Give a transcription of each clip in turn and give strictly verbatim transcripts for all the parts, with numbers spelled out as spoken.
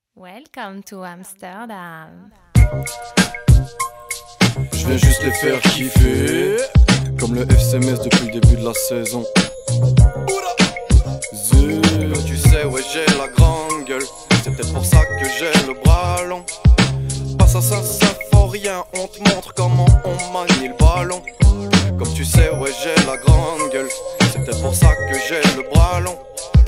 Welcome to Amsterdam. Je viens juste les faire kiffer, comme le F C M S depuis le début de la saison. Zut. Tu sais, ouais, j'ai la grande gueule. C'est peut-être pour ça que j'ai le bras long. Passe à ça, ça faut rien. On te montre comment on manie le ballon. Comme tu sais, ouais, j'ai la grande gueule. C'est peut-être pour ça que j'ai le bras long.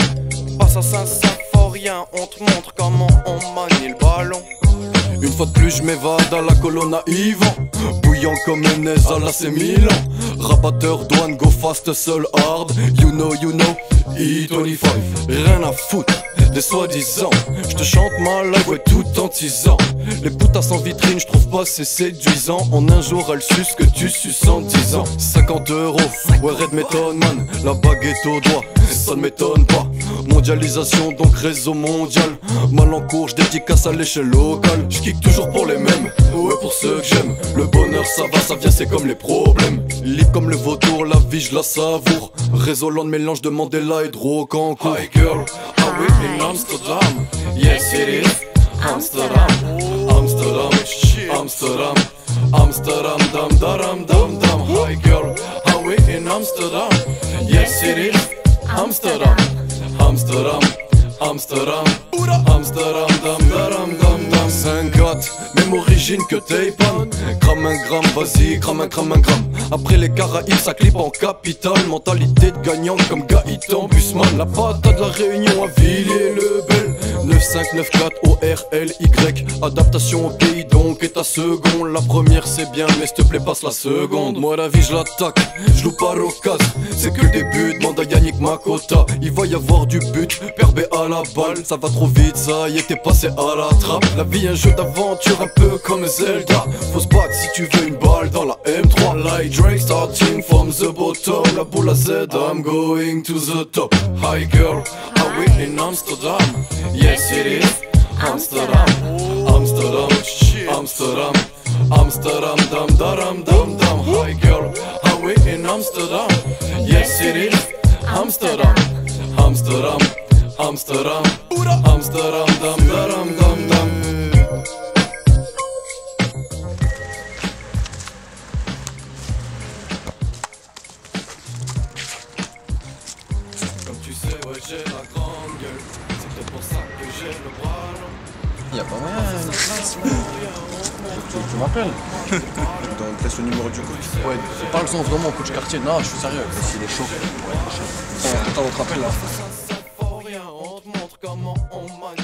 Passe à ça, ça faut rien. On te montre comment on manie le ballon. Une fois de plus je m'évade à la colonne à Yvan, bouillant comme une aise à l'A C Milan. Rabatteur, douane, go fast, seul hard. You know, you know, E vingt-cinq. Rien à foutre des soi-disant. Je te chante ma live, ouais, tout en tisant. Les poutasses en vitrine, je trouve pas c'est séduisant. En un jour elle suce que tu suces en dix ans. Cinquante euros, ouais, Red Method Man. La baguette au doigt, ça ne m'étonne pas. Mondialisation, donc réseau mondial. Mal en cours, je dédicace à l'échelle locale. Je kick toujours pour les mêmes, ouais, pour ceux que j'aime. Le bonheur ça va, ça vient, c'est comme les problèmes. Libre comme le vautour, la vie je la savoure. Réseau de mélange de Mandela et de Rocancourt. Hi girl, are we in Amsterdam? Yes it is Amsterdam, Amsterdam, Amsterdam, Amsterdam, dam daram dam dam. Hi girl, are we in Amsterdam? Yes it is Amsterdam, Amsterdam, Amsterdam, Amsterdam, dam daram dam dam. cinq quatre, même origine que Taipan. Crame un gramme, vas-y, crame un crame un gramme. Après les Caraïbes, ça clip en capitale. Mentalité de gagnant comme Gaëtan Busman. La patate de la Réunion à Villiers-le-Bel. neuf cinq neuf quatre O R L Y. Adaptation au pays donc est ta seconde. La première c'est bien mais s'il te plaît passe la seconde. Moi la vie je l'attaque, je loue pas l'occasion. C'est que le début, demande à Yannick Makota. Il va y avoir du but, perbé à la balle. Ça va trop vite, ça y est t'es passé à la trappe. La vie un jeu d'aventure un peu comme Zelda. Faut se battre si tu veux une balle dans la M trois. Like Drake starting from the bottom. La boule à Z, I'm going to the top. Hi girl, are we in Amsterdam? Yes it is Amsterdam, Amsterdam, Amsterdam, Amsterdam, dam daram dam dam. Hi girl, are we in Amsterdam? Yes it is Amsterdam, Amsterdam, Amsterdam, Amsterdam, dam daram dam dam. Comme tu sais, ouais, j'ai la grande gueule. C'est peut-être pour ça que j'ai le bras long. Y'a pas moyen. Tu, tu m'appelles? Donc, laisse le numéro du coach. Ouais, parle son vraiment au coach quartier. Non, je suis sérieux. S'il est chaud. Attends, votre appel là. Ça, ça, ça, faut rien, on te montre comment on manie.